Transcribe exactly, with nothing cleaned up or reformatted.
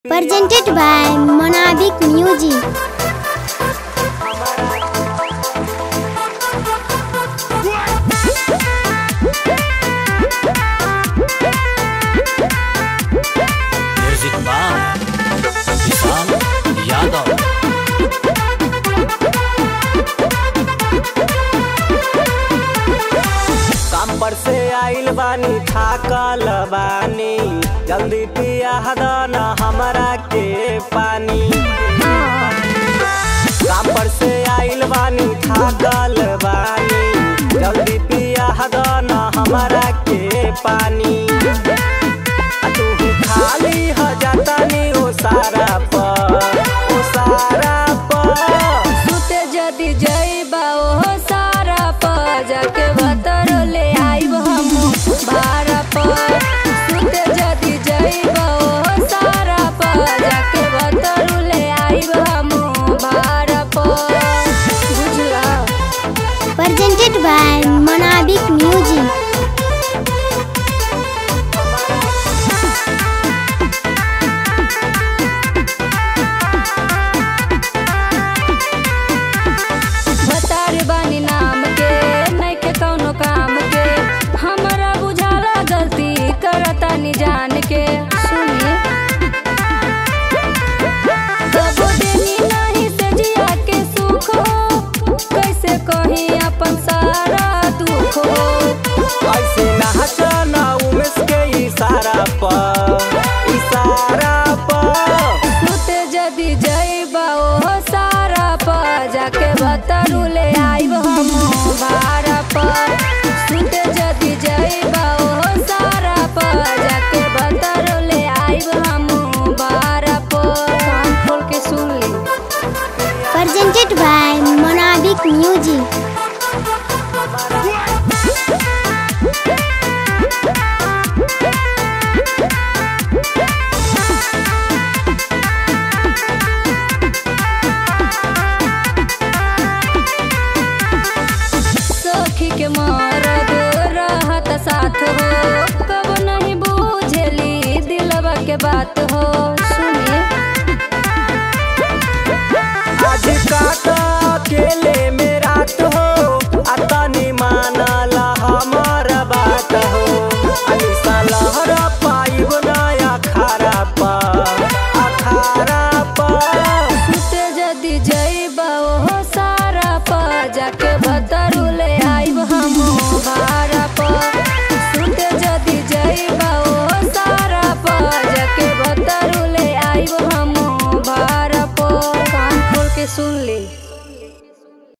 Presented by Monabik Music. Music by Vishal Yadav. काम पर से आइल बानी थाकल बानी, जल्दी पिया दना हमरा के पानी। काम पर से आइल बानी थाकल बानी, जल्दी पिया दना हमरा के पानी। तू खाली ह जातानी ओ सारा पर ओ सारा पर सुते जदी जइबा ओ सारा पर जाके बतर ले आइब हम भारा पर। सुते जदी जइबा ओ सारा पर जाके बतर ले आइब हम भारा पर। बुझला? Presented by Monabik Music. बतार बानी नाम के नहीं के कौनो काम के, हमरा बुझाला गलती करता नि जान के। सुनी कबो देनी नहीं से जिया के सुख हो, कैसे कही अपन सारा दुख हो। ऐसे नहचना उमेश के इशारा पर इशारा पर सुते जदी जइबा ओ सारा पर जाके बतरू ले आइब हम भारा पर। सुते जदी जइबा ओ सारा पर जाके बतरू ले आइब हम भारा पर। कान खोल के सुन ली। Presented by Monabik Music. सखी के मरद रहत साथ हो, कब नहीं बुझेली दिलवा के बात हो। सुनी आज काटा अकेले में रात हो, अतनी मानला हमार बात हो। अनिसा लहर पाइब नया खारा पर अखारा पर सुते जदी जइबा ओ सारा पर जाके बतरू ले आइब हम भारा पर। सुते जदी जइबा ओ सारा पर जाके बतरू ले आइब हम भारा पर। कान खोल के सुन ली।